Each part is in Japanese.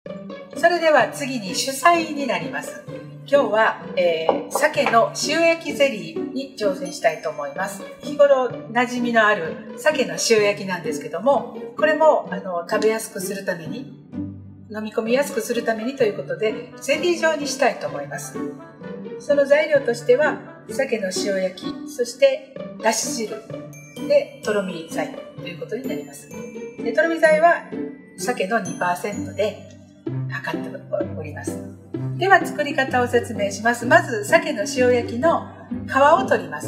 それでは次に主菜になります。今日は、鮭の塩焼きゼリーに挑戦したいと思います。日頃馴染みのある鮭の塩焼きなんですけども、これも食べやすくするために、飲み込みやすくするためにということでゼリー状にしたいと思います。その材料としては鮭の塩焼き、そしてだし汁でとろみ剤ということになります。でとろみ剤は鮭の 2% で測っております。では作り方を説明します。まず鮭の塩焼きの皮を取ります。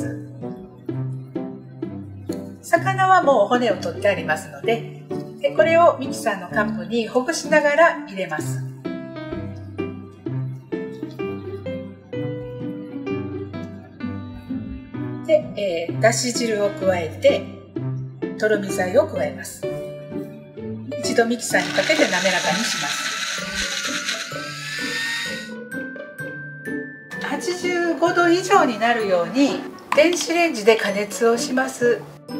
魚はもう骨を取ってありますので、これをミキサーのカップにほぐしながら入れます。で、だし汁を加えてとろみ剤を加えます。一度ミキサーにかけて滑らかにします。85度以上になるように電子レンジで加熱をします。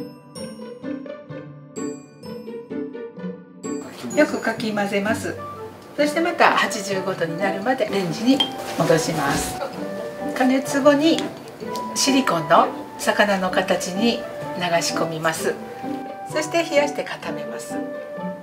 よくかき混ぜます。そしてまた85度になるまでレンジに戻します。加熱後にシリコンの魚の形に流し込みます。そして冷やして固めます。